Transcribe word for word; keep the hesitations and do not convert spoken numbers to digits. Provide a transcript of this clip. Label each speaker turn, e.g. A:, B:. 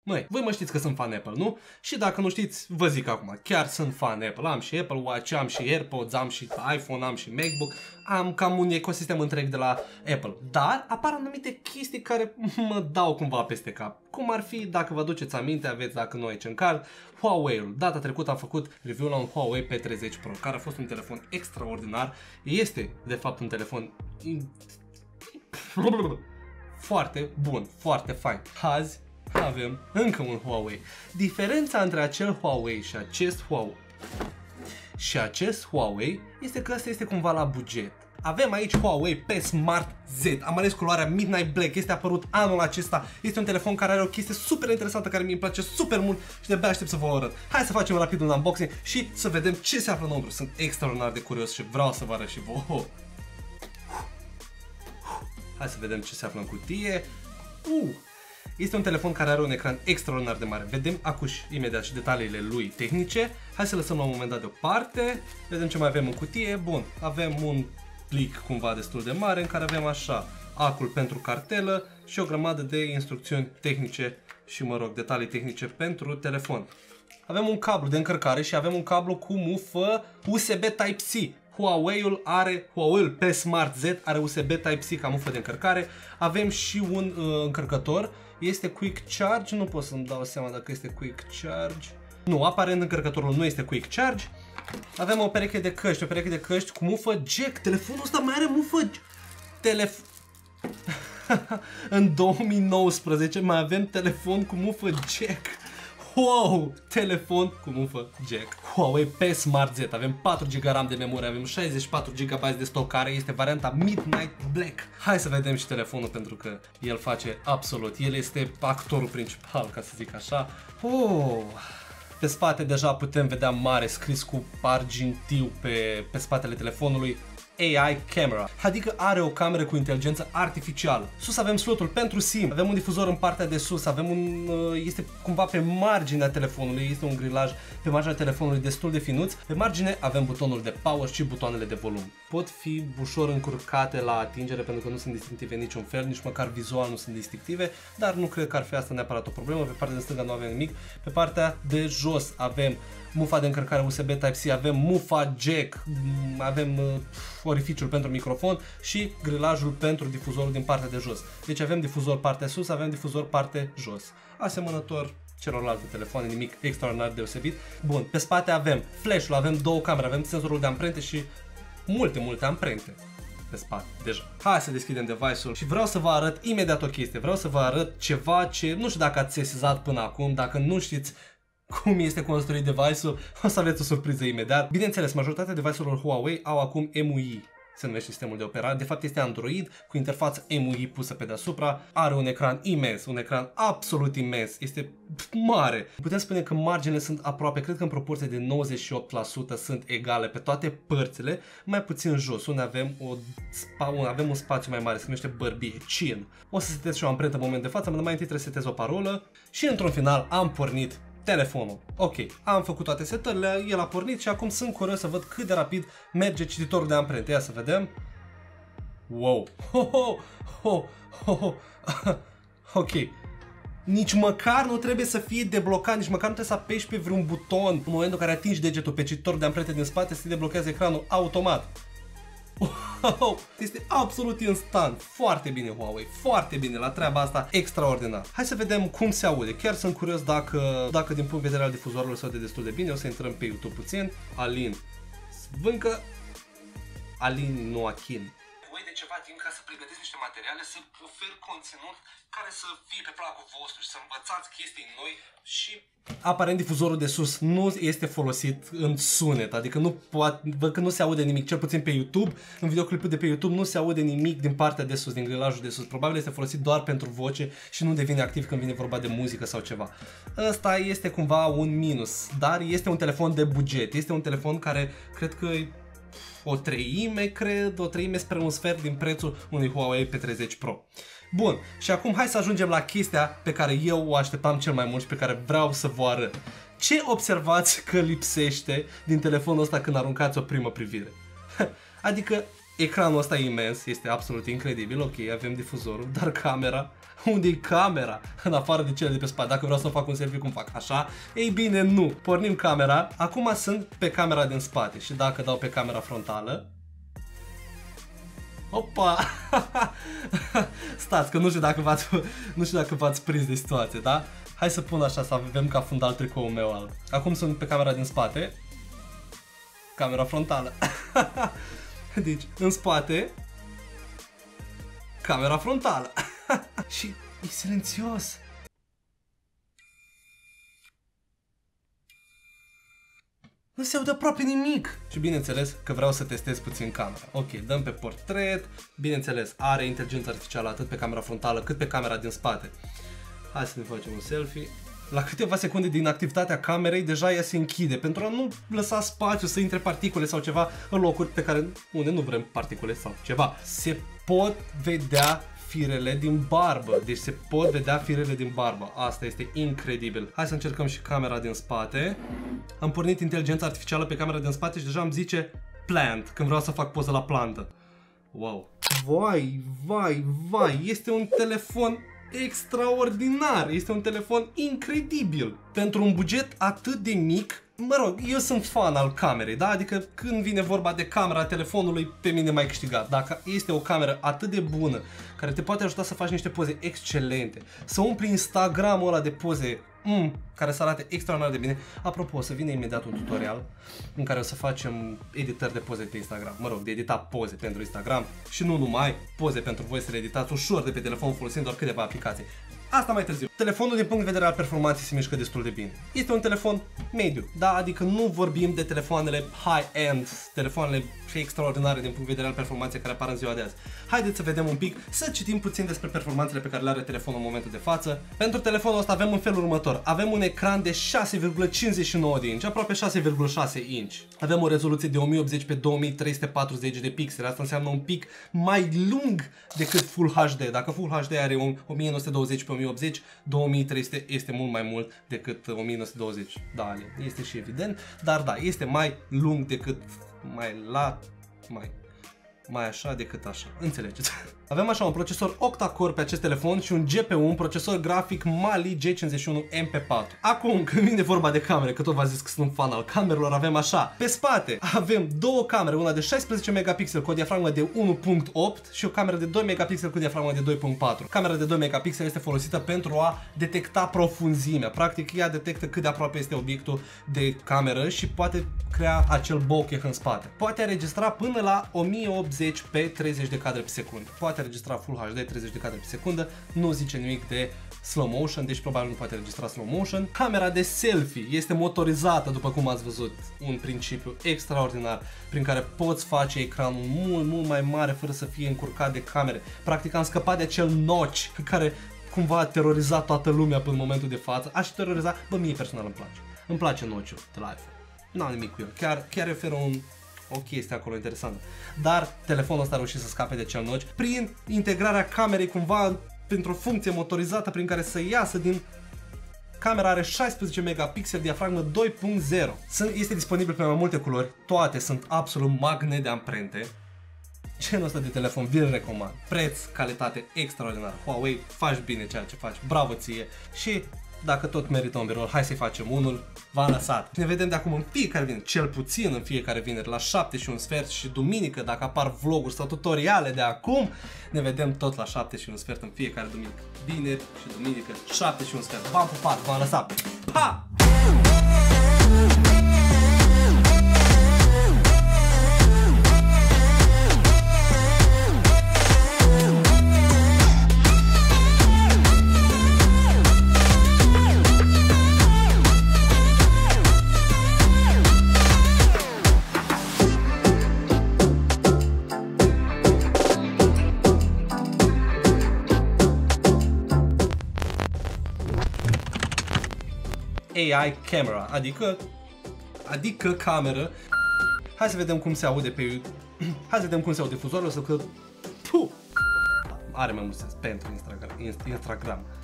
A: Măi, voi mă știți că sunt fan Apple, nu? Și dacă nu știți, vă zic acum, chiar sunt fan Apple. Am și Apple Watch, am și AirPods, am și iPhone, am și MacBook, am cam un ecosistem întreg de la Apple. Dar apar anumite chestii care mă dau cumva peste cap. Cum ar fi, dacă vă aduceți aminte, aveți dacă nu aici în card, Huawei-ul. Data trecută am făcut review la un Huawei P treizeci Pro, care a fost un telefon extraordinar. Este, de fapt, un telefon foarte bun, foarte fain. Azi avem încă un Huawei. Diferența între acel Huawei și acest Huawei și acest Huawei este că ăsta este cumva la buget. Avem aici Huawei P Smart Z. Am ales culoarea Midnight Black. Este apărut anul acesta. Este un telefon care are o chestie super interesantă care mi-e place super mult și de-abia aștept să vă arăt. Hai să facem rapid un unboxing și să vedem ce se află înăuntru. Sunt extraordinar de curios și vreau să vă arăt și vouă. Hai să vedem ce se află în cutie. Uh. Este un telefon care are un ecran extraordinar de mare. Vedem acuși imediat și detaliile lui tehnice. Hai să lăsăm la un moment dat deoparte. Vedem ce mai avem în cutie. Bun, avem un plic cumva destul de mare în care avem așa acul pentru cartelă și o grămadă de instrucțiuni tehnice și, mă rog, detalii tehnice pentru telefon. Avem un cablu de încărcare și avem un cablu cu mufă U S B Type-C. Huawei-ul are, Huawei-ul P Smart Z are U S B Type-C ca mufă de încărcare. Avem și un uh, încărcător. Este Quick Charge, nu pot să-mi dau seama dacă este Quick Charge. Nu, aparent încărcătorul nu este Quick Charge. Avem o pereche de căști, o pereche de căști cu mufă jack. Telefonul ăsta mai are mufă Telef... În două mii nouăsprezece mai avem telefon cu mufă jack. Wow! Telefon cu mufă jack. Huawei P Smart Z. Avem patru giga RAM de memorie, avem șaizeci și patru giga de stocare, este varianta Midnight Black. Hai să vedem și telefonul pentru că el face absolut. El este actorul principal, ca să zic așa. Oh! Pe spate deja putem vedea mare scris cu argintiu pe, pe spatele telefonului A I camera, adică are o cameră cu inteligență artificială. Sus avem slotul pentru SIM, avem un difuzor în partea de sus, avem un, este cumva pe marginea telefonului, este un grilaj pe marginea telefonului destul de finuț. Pe margine avem butonul de power și butoanele de volum. Pot fi ușor încurcate la atingere pentru că nu sunt distinctive în niciun fel, nici măcar vizual nu sunt distinctive, dar nu cred că ar fi asta neapărat o problemă. Pe partea de stânga nu avem nimic, pe partea de jos avem mufa de încărcare U S B Type-C, avem mufa jack, avem uh, orificiul pentru microfon și grilajul pentru difuzorul din partea de jos. Deci avem difuzor partea sus, avem difuzor parte jos. Asemănător celorlalte telefoane, nimic extraordinar deosebit. Bun, pe spate avem flash-ul, avem două camere, avem senzorul de amprente și multe, multe amprente pe spate, deja. Hai să deschidem device-ul și vreau să vă arăt imediat o chestie. Vreau să vă arăt ceva ce nu știu dacă ați sesizat până acum, dacă nu știți cum este construit device-ul, o să aveți o surpriză imediat. Bineînțeles, majoritatea device-urilor Huawei au acum M U I, se numește sistemul de operare. De fapt este Android cu interfață M U I pusă pe deasupra. Are un ecran imens, un ecran absolut imens, este mare. Putem spune că marginile sunt aproape, cred că în proporție de nouăzeci și opt la sută sunt egale pe toate părțile, mai puțin jos, unde avem, o spa, un, avem un spațiu mai mare, se numește bărbie, chin. O să setez și o amprentă în moment de față, mai întâi trebuie să setez o parolă și într-un final am pornit telefonul. Ok, am făcut toate setările, el a pornit și acum sunt curios să văd cât de rapid merge cititorul de amprente. Ia să vedem. Wow. Ho, ho, ho, ho, ho. Ok. Nici măcar nu trebuie să fie deblocat, nici măcar nu trebuie să apeși pe vreun buton. În momentul în care atingi degetul pe cititorul de amprente din spate, se deblochează ecranul automat. Wow, este absolut instant. Foarte bine Huawei, foarte bine la treaba asta, extraordinar. Hai să vedem cum se aude. Chiar sunt curios dacă, dacă din punct de vedere al difuzorilor se aude destul de bine. O să intrăm pe YouTube puțin. Alin Svâncă, Alin Noachin. Voi de ceva timp ca să pregătiți niște materiale, să ofer conținut care să fie pe placul vostru și să învățați chestii noi și... Aparent difuzorul de sus nu este folosit în sunet, adică nu poate, văd că nu se aude nimic, cel puțin pe YouTube, în videoclipul de pe YouTube nu se aude nimic din partea de sus, din grilajul de sus, probabil este folosit doar pentru voce și nu devine activ când vine vorba de muzică sau ceva. Ăsta este cumva un minus, dar este un telefon de buget, este un telefon care cred că o treime, cred, o treime spre un sfert din prețul unui Huawei P treizeci Pro. Bun, și acum hai să ajungem la chestia pe care eu o așteptam cel mai mult și pe care vreau să vă arăt. Ce observați că lipsește din telefonul ăsta când aruncați o primă privire? Adică ecranul ăsta e imens, este absolut incredibil, ok, avem difuzorul, dar camera, unde e camera? În afară de cele de pe spate, dacă vreau să fac un selfie cum fac așa, ei bine, nu. Pornim camera, acum sunt pe camera din spate și dacă dau pe camera frontală, opa! Stați, că nu știu dacă v-ați, nu știu dacă v-ați prins de situație, da? Hai să pun așa, să avem ca fundal tricoul meu alb. Acum sunt pe camera din spate, camera frontală. Deci, în spate, camera frontală. Și e silențios. Nu se aude aproape nimic. Și bineînțeles că vreau să testez puțin camera. Ok, dăm pe portret. Bineînțeles, are inteligență artificială atât pe camera frontală cât pe camera din spate. Hai să ne facem un selfie. La câteva secunde din activitatea camerei, deja ea se închide pentru a nu lăsa spațiu să intre particule sau ceva în locuri pe care unde nu vrem particule sau ceva. Se pot vedea firele din barbă, deci se pot vedea firele din barbă. Asta este incredibil. Hai să încercăm și camera din spate. Am pornit inteligența artificială pe camera din spate și deja îmi zice plant, când vreau să fac poză la plantă. Wow. Vai, vai, vai, este un telefon extraordinar, este un telefon incredibil. Pentru un buget atât de mic, mă rog, eu sunt fan al camerei, da? Adică când vine vorba de camera telefonului, pe mine m-ai câștigat. Dacă este o cameră atât de bună, care te poate ajuta să faci niște poze excelente, să umpli Instagramul ăla de poze mm, care să arate extraordinar de bine. Apropo, o să vină imediat un tutorial în care o să facem editări de poze pe Instagram. Mă rog, de editat poze pentru Instagram și nu numai, poze pentru voi să le editați ușor de pe telefon folosind doar câteva aplicații. Asta mai târziu. Telefonul din punct de vedere al performanței se mișcă destul de bine. Este un telefon mediu, da? Adică nu vorbim de telefoanele high-end, telefoanele extraordinare din punct de vedere al performanței care apar în ziua de azi. Haideți să vedem un pic, să citim puțin despre performanțele pe care le are telefonul în momentul de față. Pentru telefonul ăsta avem în felul următor. Avem un ecran de șase virgulă cincizeci și nouă de inci, aproape șase virgulă șase inci. Avem o rezoluție de o mie optzeci pe două mii trei sute patruzeci de pixeli. Asta înseamnă un pic mai lung decât Full H D. Dacă Full H D are un o mie nouă sute douăzeci pe o mie optzeci, două mii trei sute este mult mai mult decât o mie nouă sute douăzeci. Da, este și evident, dar da, este mai lung decât mai lat, mai mai așa decât așa. Înțelegeți? Avem așa un procesor octa-core pe acest telefon și un G P U, un procesor grafic Mali G cincizeci și unu M P patru. Acum, când vine vorba de camere, că tot v-am zis că sunt un fan al camerelor, avem așa. Pe spate avem două camere, una de șaisprezece megapixeli cu o diafragmă de unu virgulă opt și o cameră de doi megapixeli cu diafragmă de doi virgulă patru. Camera de doi megapixeli este folosită pentru a detecta profunzimea. Practic, ea detectă cât de aproape este obiectul de cameră și poate crea acel bokeh în spate. Poate înregistra până la o mie optzeci pe treizeci de cadre pe secundă. Poate înregistra Full H D treizeci de cadre pe secundă, nu zice nimic de slow motion, deci probabil nu poate înregistra slow motion. Camera de selfie este motorizată, după cum ați văzut, un principiu extraordinar prin care poți face ecranul mult, mult mai mare fără să fie încurcat de camere. Practic am scăpat de acel notch care cumva a terorizat toată lumea până în momentul de față. Aș teroriza, bă, mie personal îmi place. Îmi place notch-ul de la iPhone. N-am nimic cu el, chiar, chiar oferă un... o chestie acolo interesantă. Dar telefonul ăsta a reușit să scape de cel notch prin integrarea camerei cumva printr-o funcție motorizată prin care să iasă din... Camera are șaisprezece megapixeli, diafragmă doi punct zero. Este disponibil pe mai multe culori, toate sunt absolut magne de amprente. Genul ăsta de telefon vi-l recomand. Preț, calitate extraordinar. Huawei, faci bine ceea ce faci, bravo ție. Și dacă tot merită un birol, hai să-i facem unul. V-am lăsat. Ne vedem de acum în fiecare vineri, cel puțin în fiecare vineri la șapte și un sfert și duminică, dacă apar vloguri sau tutoriale de acum, ne vedem tot la șapte și un sfert în fiecare duminică. Vineri și duminică, șapte și un sfert. V-am pupat, v-am lăsat. Pa! A I camera, adică, adică cameră. Hai să vedem cum se aude pe... Hai să vedem cum se aude difuzorul, să că... Puh! Are mai mult sens pentru Instagram. Instagram.